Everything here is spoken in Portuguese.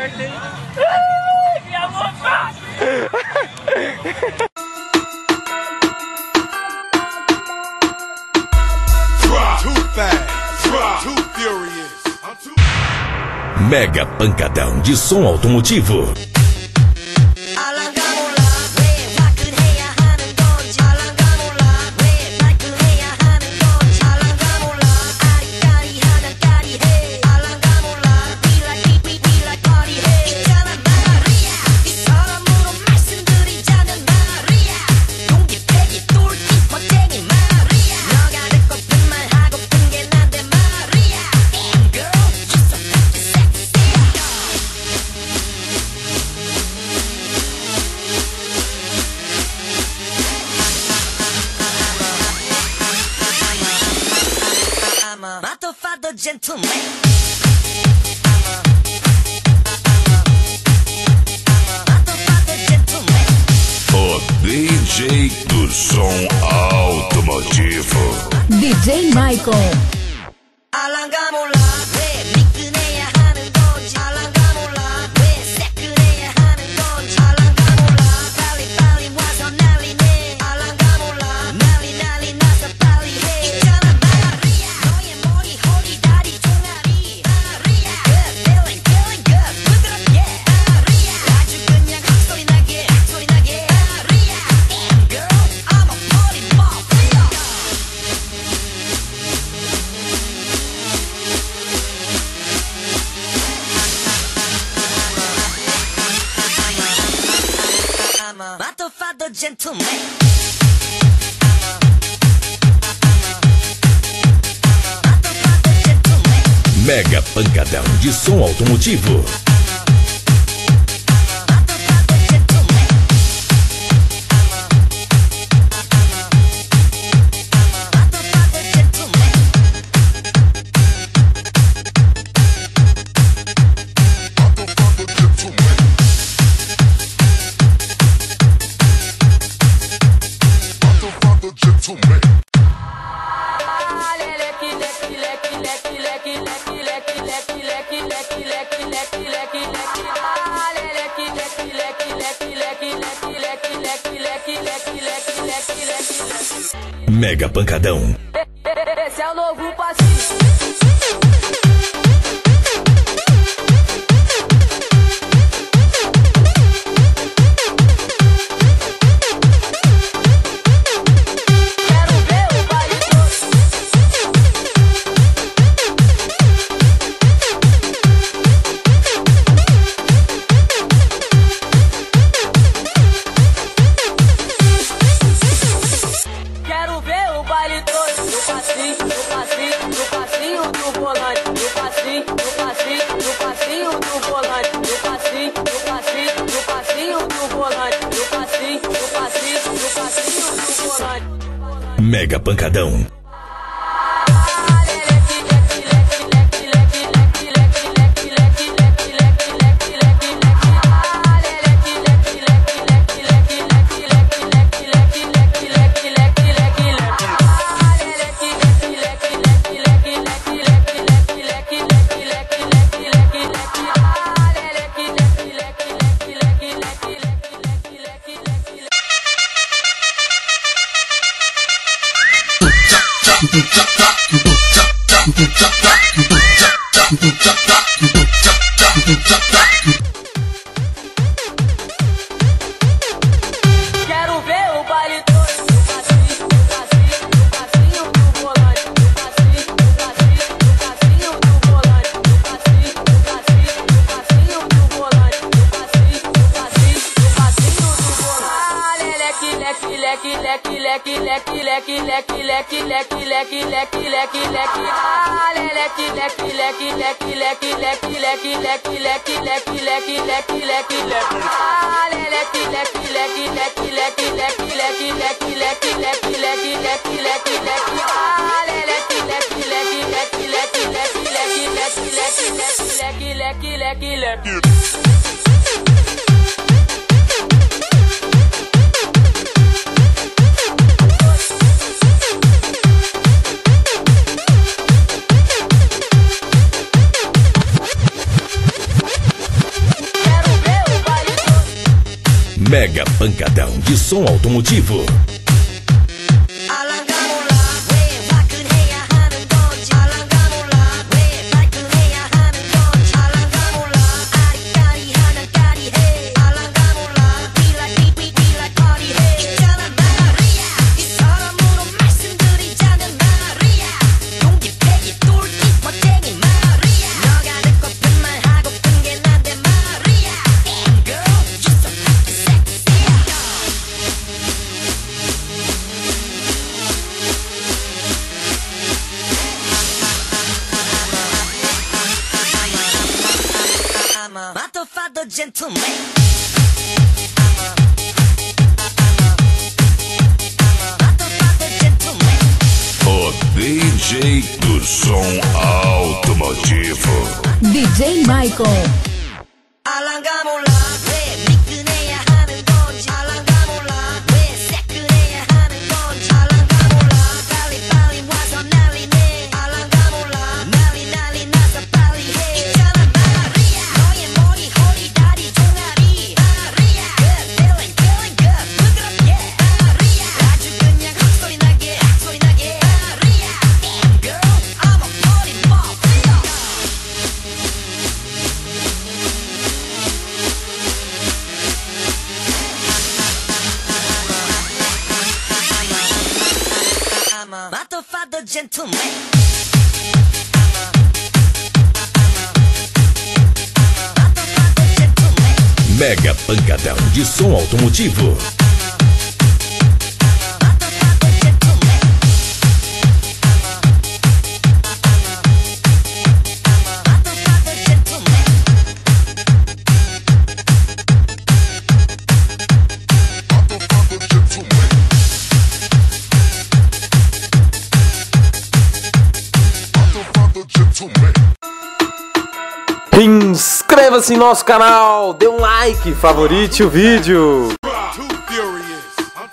certo, hein? Ai, minha vontade! Too fast, too furious. Mega pancadão de som automotivo. O DJ do som automotivo, DJ Michael. Mega pancadão de som automotivo. Mega pancadão. Esse é o novo passinho. Mega pancadão. Quero ver o baile todo do passinho, do passinho, do passinho do volante, do passinho, do passinho, do passinho do volante, do passinho, do passinho, do passinho do volante, do passinho, do passinho, do passinho do volante. Leque, leque, leque, leque, leque, leque, leque, leque, leque, leque, leque, leque, leque, leque. Leque, leque, leque, leque, leque, leque, leque, leque, leque, leque, leque, leque, leque, leque. Leque, leque, leque, leque, leque, leque, leque, leque, leque, leque, leque, leque, leque, leque. Leque, leque, leque, leque, leque, leque, leque, leque, leque, leque, leque, leque. Mega Pancadão de som automotivo. O DJ do som automotivo. DJ Maicon. Mega Pancadão de som automotivo. Inscreva-se em nosso canal, dê um like, favorite o vídeo.